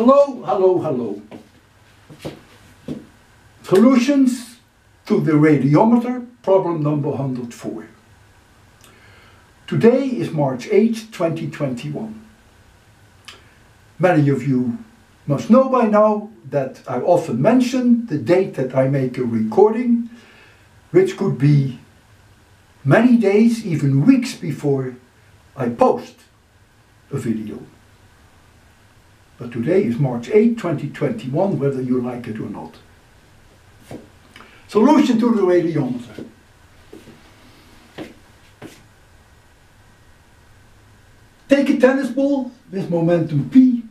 Hello, hello, hello. Solutions to the radiometer, problem number 104. Today is March 8, 2021. Many of you must know by now that I often mention the date that I make a recording, which could be many days, even weeks before I post a video. But today is March 8, 2021, whether you like it or not. Solution to the radiometer. Take a tennis ball with momentum P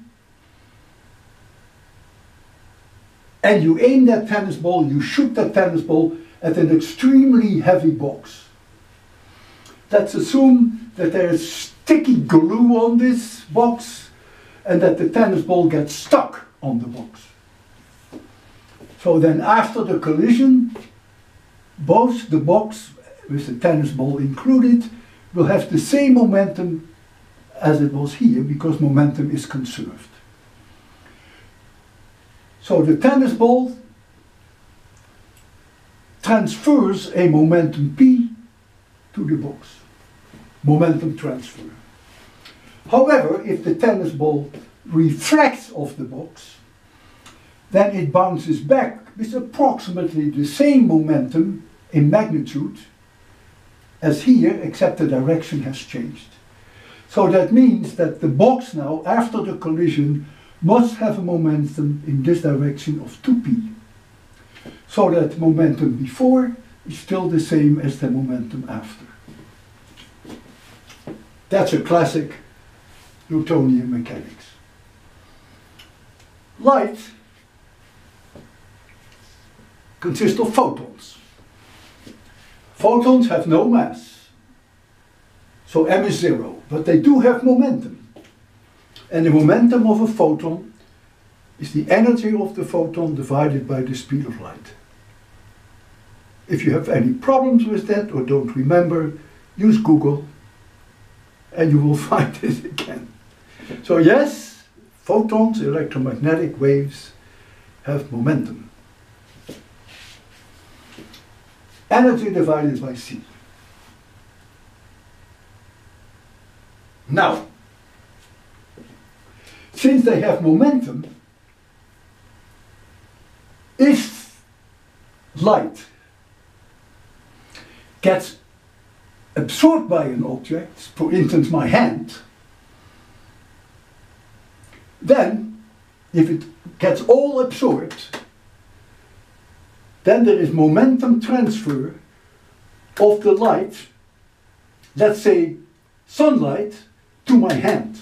and you aim that tennis ball, you shoot that tennis ball at an extremely heavy box. Let's assume that there is sticky glue on this box and that the tennis ball gets stuck on the box. So then after the collision, both the box with the tennis ball included will have the same momentum as it was here, because momentum is conserved. So the tennis ball transfers a momentum P to the box. Momentum transfer. However, if the tennis ball refracts off the box, then it bounces back with approximately the same momentum in magnitude as here, except the direction has changed. So that means that the box now, after the collision, must have a momentum in this direction of 2p. So that momentum before is still the same as the momentum after. That's a classic Newtonian mechanics. Light consists of photons. Photons have no mass, so m is 0, but they do have momentum. And the momentum of a photon is the energy of the photon divided by the speed of light. If you have any problems with that or don't remember, use Google and you will find it again. So yes, photons, electromagnetic waves, have momentum. Energy divided by C. Now, since they have momentum, if light gets absorbed by an object, for instance my hand, then if it gets all absorbed, then there is momentum transfer of the light, let's say sunlight, to my hand.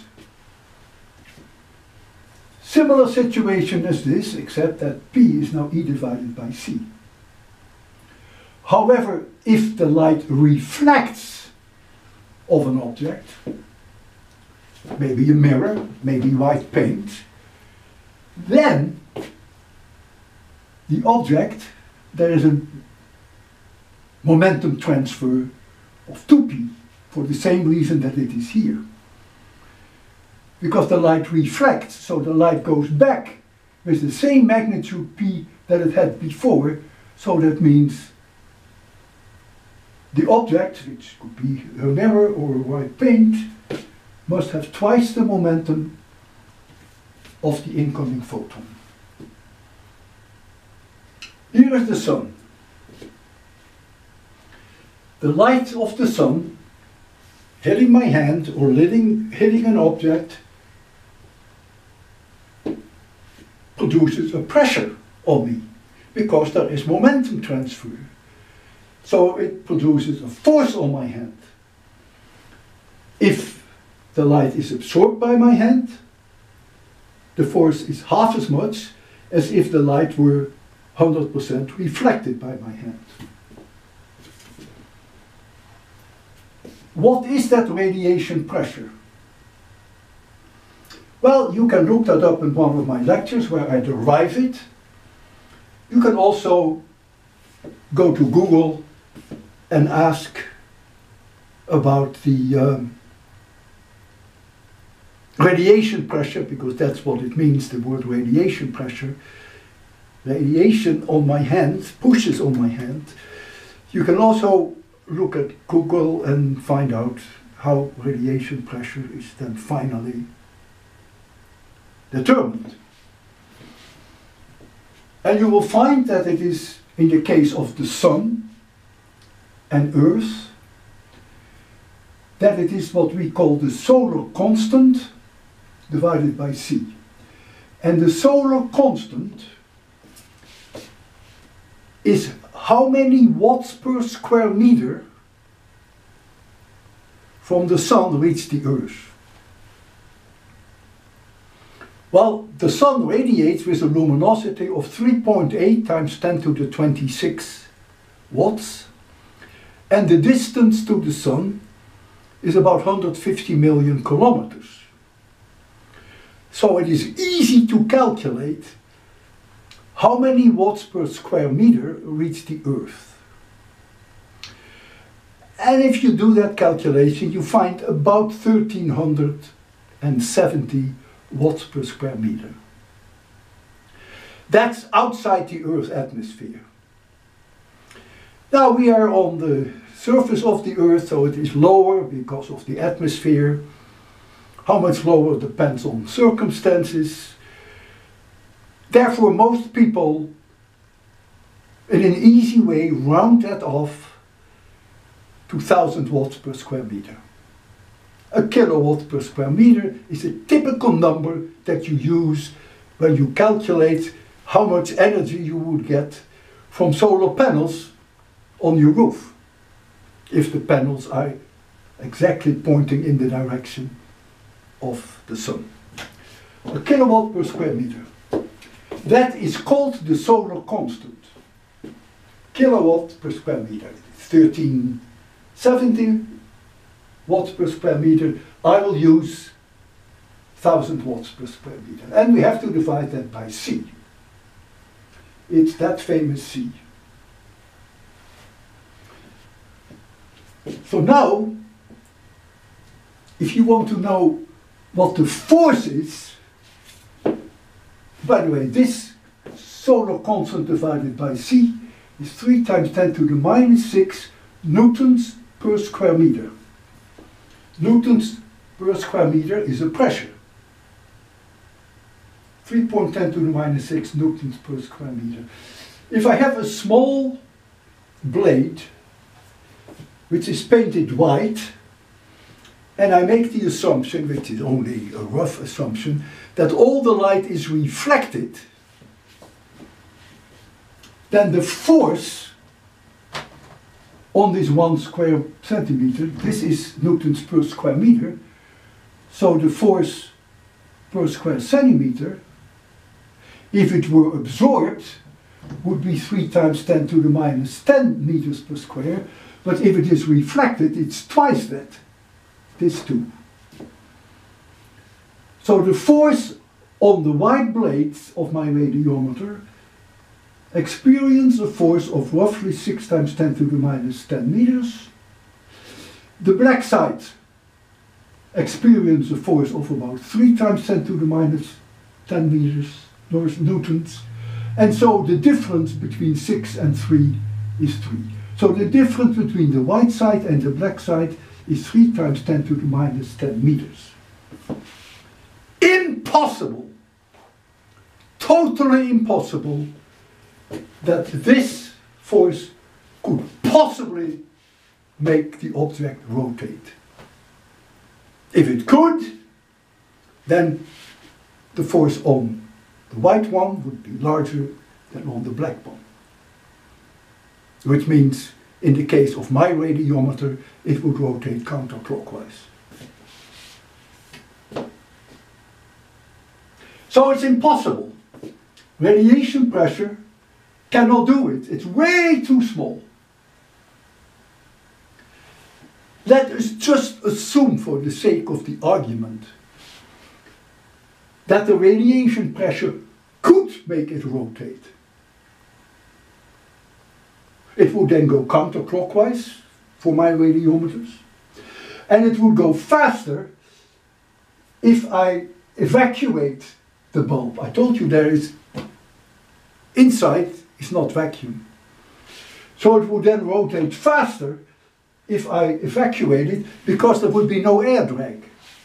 Similar situation as this, except that P is now E divided by C. However, if the light reflects of an object, maybe a mirror, maybe white paint, then the object, there is a momentum transfer of 2p for the same reason that it is here. Because the light refracts, so the light goes back with the same magnitude p that it had before, so that means the object, which could be a mirror or a white paint, must have twice the momentum of the incoming photon. Here is the sun. The light of the sun hitting my hand or hitting an object produces a pressure on me because there is momentum transfer. So it produces a force on my hand. If the light is absorbed by my hand, the force is half as much as if the light were 100% reflected by my hand. What is that radiation pressure? Well, you can look that up in one of my lectures where I derive it. You can also go to Google and ask about the radiation pressure, because that's what it means, the word radiation pressure. Radiation on my hand, pushes on my hand. You can also look at Google and find out how radiation pressure is then finally determined. And you will find that it is, in the case of the Sun and Earth, that it is what we call the solar constant divided by C. And the solar constant is how many watts per square meter from the Sun reach the Earth. Well, the Sun radiates with a luminosity of 3.8 times 10 to the 26 watts, and the distance to the Sun is about 150 million kilometers. So it is easy to calculate how many watts per square meter reach the Earth. And if you do that calculation, you find about 1370 watts per square meter. That's outside the Earth's atmosphere. Now we are on the surface of the Earth, so it is lower because of the atmosphere. How much lower depends on circumstances. Therefore, most people, in an easy way, round that off to 1000 watts per square meter. A kilowatt per square meter is a typical number that you use when you calculate how much energy you would get from solar panels on your roof, if the panels are exactly pointing in the direction of the Sun. A kilowatt per square meter. That is called the solar constant. Kilowatt per square meter. It's 1370 watts per square meter. I will use 1000 watts per square meter. And we have to divide that by C. It's that famous C. So now, if you want to know what the force is, by the way, this solar constant divided by C is 3 times 10 to the minus 6 newtons per square meter. Newtons per square meter is a pressure. 3.10 to the minus 6 newtons per square meter. If I have a small blade which is painted white, and I make the assumption, which is only a rough assumption, that all the light is reflected, then the force on this 1 square centimeter, this is newtons per square meter, so the force per square centimeter, if it were absorbed, would be 3 times 10 to the minus 10 meters per square, but if it is reflected, it's twice that, this 2. So the force on the white blades of my radiometer experience a force of roughly 6 times 10 to the minus 10 meters. The black side experience a force of about 3 times 10 to the minus 10 meters, newtons. And so the difference between 6 and 3 is 3. So the difference between the white side and the black side is 3 times 10 to the minus 10 meters. Impossible, totally impossible, that this force could possibly make the object rotate. If it could, then the force on the white one would be larger than on the black one. Which means, in the case of my radiometer, it would rotate counterclockwise. So it's impossible. Radiation pressure cannot do it. It's way too small. Let us just assume, for the sake of the argument, that the radiation pressure could make it rotate. It would then go counterclockwise for my radiometers, and it would go faster if I evacuate the bulb, I told you there is, inside is not vacuum. So it would then rotate faster if I evacuate it, because there would be no air drag.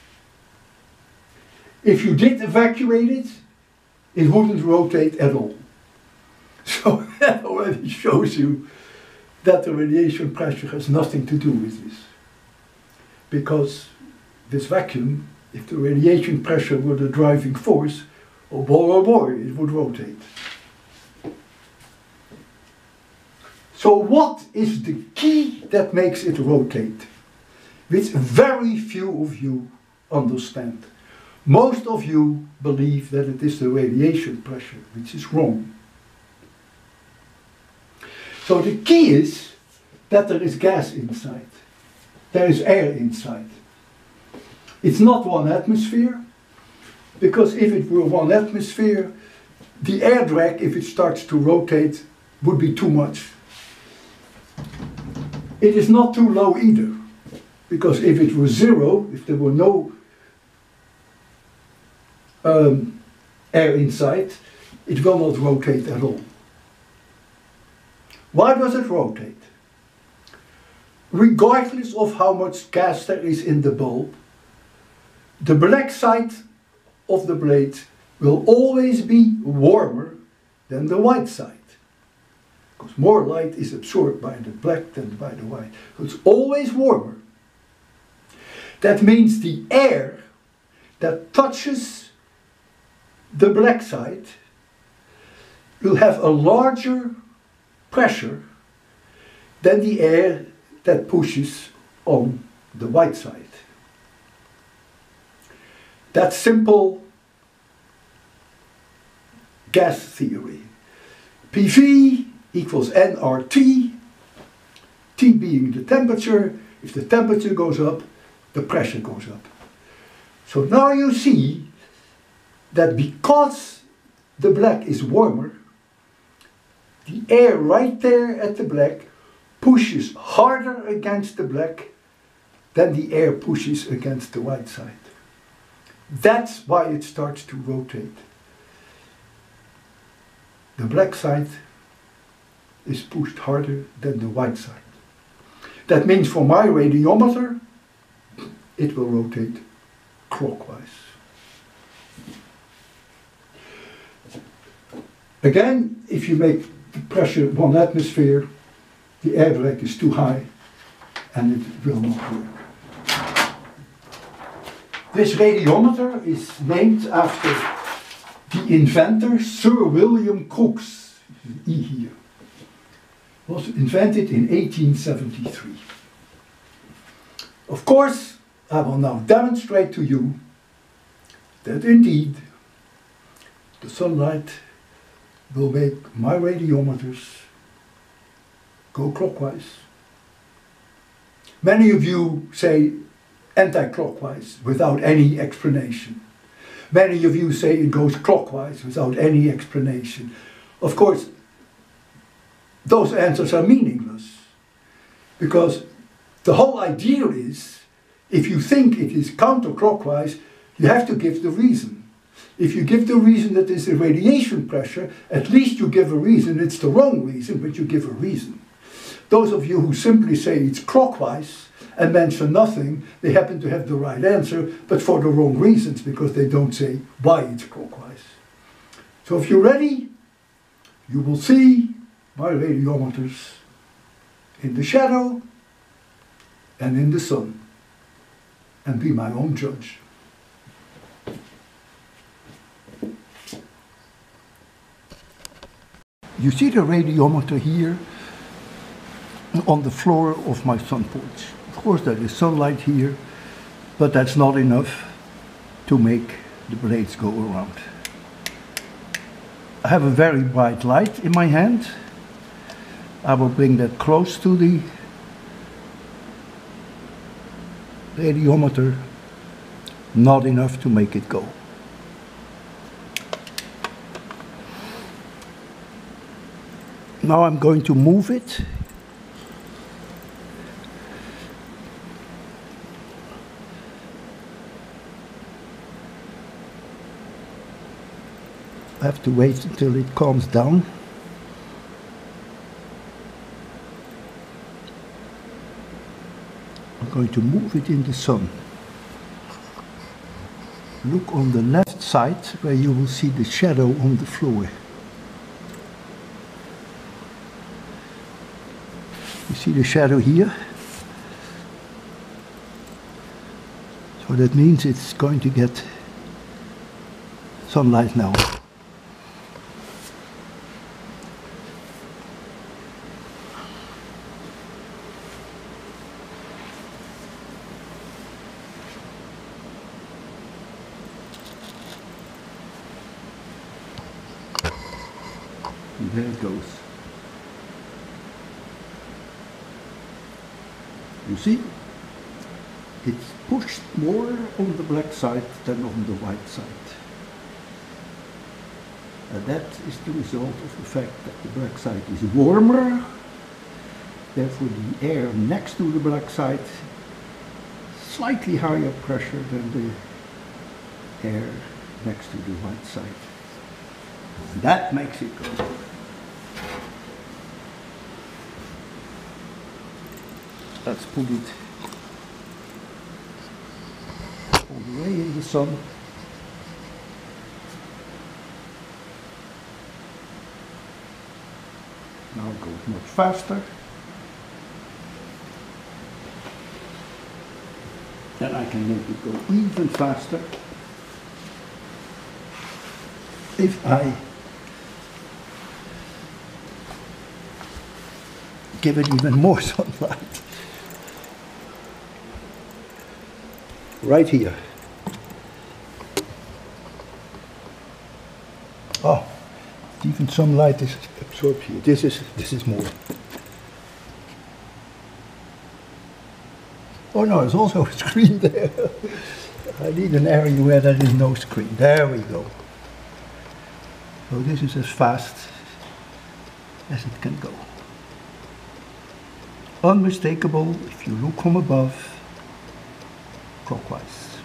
If you did evacuate it, it wouldn't rotate at all. So that already shows you that the radiation pressure has nothing to do with this. Because this vacuum, if the radiation pressure were the driving force, oh boy, it would rotate. So what is the key that makes it rotate? Which very few of you understand. Most of you believe that it is the radiation pressure, which is wrong. So the key is that there is gas inside. There is air inside. It's not 1 atmosphere, because if it were 1 atmosphere, the air drag, if it starts to rotate, would be too much. It is not too low either, because if it were 0, if there were no air inside, it will not rotate at all. Why does it rotate? Regardless of how much gas there is in the bulb, the black side of the blade will always be warmer than the white side. Because more light is absorbed by the black than by the white. So it's always warmer. That means the air that touches the black side will have a larger pressure than the air that pushes on the white side. That's simple gas theory. PV equals nRT, T being the temperature. If the temperature goes up, the pressure goes up. So now you see that because the black is warmer, the air right there at the black pushes harder against the black than the air pushes against the white side. That's why it starts to rotate. The black side is pushed harder than the white side. That means for my radiometer, it will rotate clockwise. Again, if you make the pressure 1 atmosphere, the air drag is too high and it will not work. This radiometer is named after the inventor Sir William Crookes, E here. Was invented in 1873. Of course, I will now demonstrate to you that indeed the sunlight will make my radiometers go clockwise. Many of you say anti-clockwise without any explanation. Many of you say it goes clockwise without any explanation. Of course, those answers are meaningless, because the whole idea is, if you think it is counterclockwise, you have to give the reason. If you give the reason that it's a radiation pressure, at least you give a reason. It's the wrong reason, but you give a reason. Those of you who simply say it's clockwise and mention nothing, they happen to have the right answer, but for the wrong reasons, because they don't say why it's clockwise. So if you're ready, you will see my radiometers in the shadow and in the sun, and be my own judge. You see the radiometer here on the floor of my sun porch. Of course there is sunlight here, but that's not enough to make the blades go around. I have a very bright light in my hand. I will bring that close to the radiometer, not enough to make it go. Now I'm going to move it. have to wait until it calms down. I'm going to move it in the sun. Look on the left side where you will see the shadow on the floor. You see the shadow here? So that means it's going to get sunlight now. And there it goes. You see? It's pushed more on the black side than on the white side. And that is the result of the fact that the black side is warmer, therefore the air next to the black side slightly higher pressure than the air next to the white side. And that makes it go. Let's put it all the way in the sun. Now it goes much faster. Then I can make it go even faster if I give it even more sunlight. Right here. Oh, even some light is absorbed here. This is more. Oh no, there's also a screen there. I need an area where there is no screen. There we go. So this is as fast as it can go. Unmistakable if you look from above, clockwise.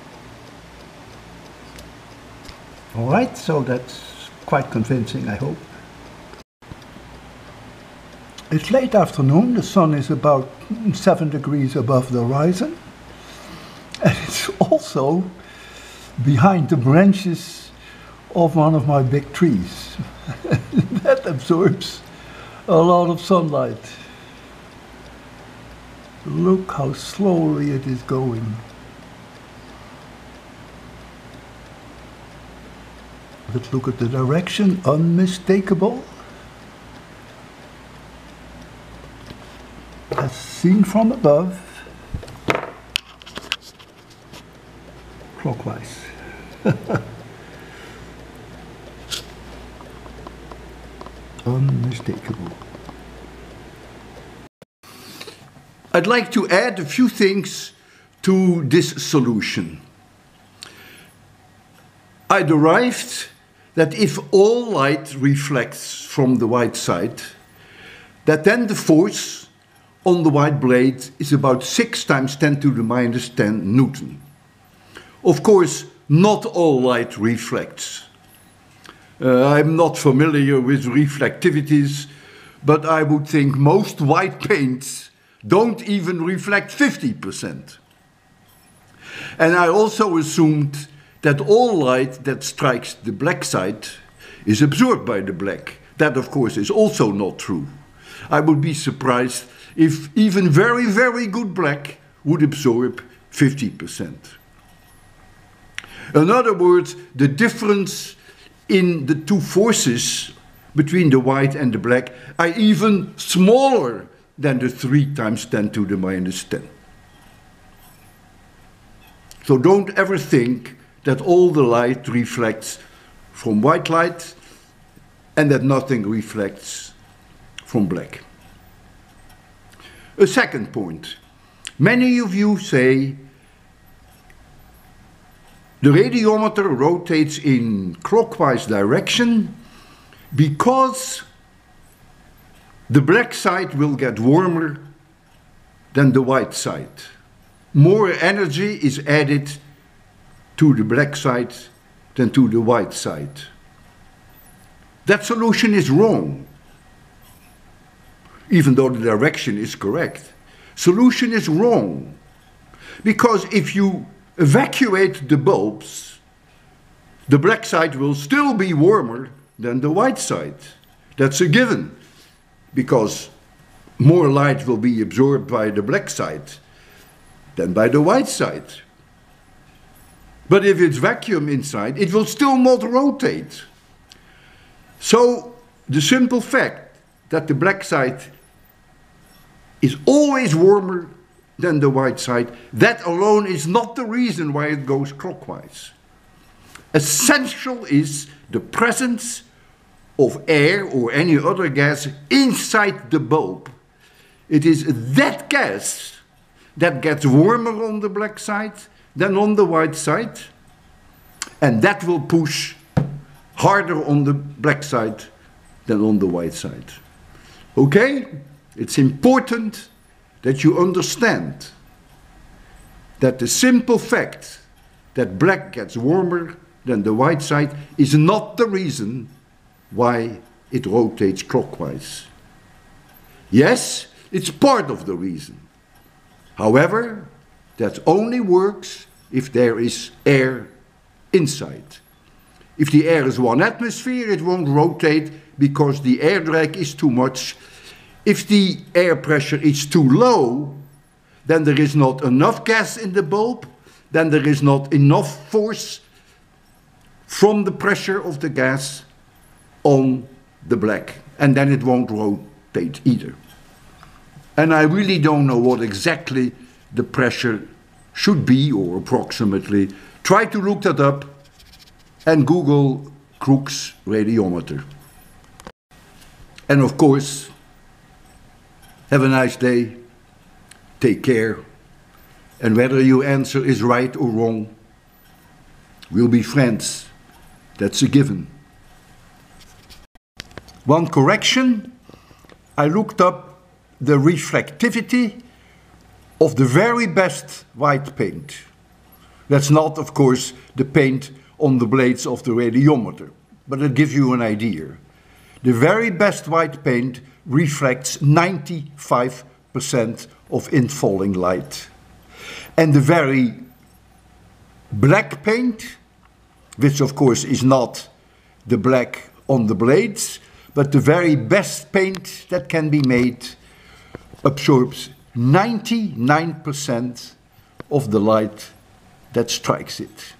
Alright, so that's quite convincing, I hope. It's late afternoon, the sun is about 7 degrees above the horizon, and it's also behind the branches of one of my big trees. That absorbs a lot of sunlight. Look how slowly it is going. Let's look at the direction, unmistakable. As seen from above, clockwise. Unmistakable. I'd like to add a few things to this solution. I derived that if all light reflects from the white side, that then the force on the white blade is about 6 times 10 to the minus 10 Newton. Of course, not all light reflects. I'm not familiar with reflectivities, but I would think most white paints don't even reflect 50%. And I also assumed that all light that strikes the black side is absorbed by the black. That, of course, is also not true. I would be surprised if even very, very good black would absorb 50%. In other words, the difference in the two forces between the white and the black are even smaller than the 3 times 10 to the minus 10. So don't ever think that all the light reflects from white light and that nothing reflects from black. A second point. Many of you say the radiometer rotates in clockwise direction because the black side will get warmer than the white side. More energy is added to the black side than to the white side. that solution is wrong. Even though the direction is correct. Solution is wrong. Because if you evacuate the bulbs, the black side will still be warmer than the white side. That's a given. Because more light will be absorbed by the black side than by the white side. But if it's vacuum inside, it will still not rotate. So the simple fact that the black side is always warmer than the white side, that alone is not the reason why it goes clockwise. Essential is the presence of air or any other gas inside the bulb. It is that gas that gets warmer on the black side than on the white side, and that will push harder on the black side than on the white side. Okay? It's important that you understand that the simple fact that black gets warmer than the white side is not the reason why it rotates clockwise. Yes, it's part of the reason. However, that only works if there is air inside. If the air is 1 atmosphere, it won't rotate because the air drag is too much. If the air pressure is too low, then there is not enough gas in the bulb, then there is not enough force from the pressure of the gas on the black, and then it won't rotate either. And I really don't know what exactly the pressure should be, or approximately. Try to look that up and Google Crookes radiometer. And of course, have a nice day, take care, and whether your answer is right or wrong, we'll be friends. That's a given. One correction, I looked up the reflectivity of the very best white paint. That's not, of course, the paint on the blades of the radiometer, but it gives you an idea. The very best white paint reflects 95% of infalling light. And the very black paint, which of course is not the black on the blades, but the very best paint that can be made absorbs 99% of the light that strikes it.